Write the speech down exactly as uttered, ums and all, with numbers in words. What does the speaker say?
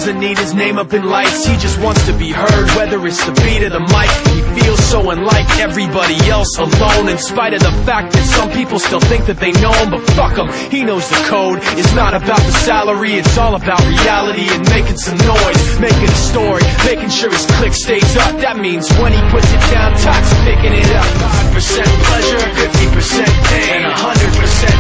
doesn't need his name up in lights, he just wants to be heard, whether it's the beat or the mic. He feels so unlike everybody else, alone, in spite of the fact that some people still think that they know him. But fuck him, he knows the code. It's not about the salary, it's all about reality and making some noise, making a story, making sure his click stays up. That means when he puts it down, Tox picking it up. Five percent pleasure, fifty percent pain, and a hundred percent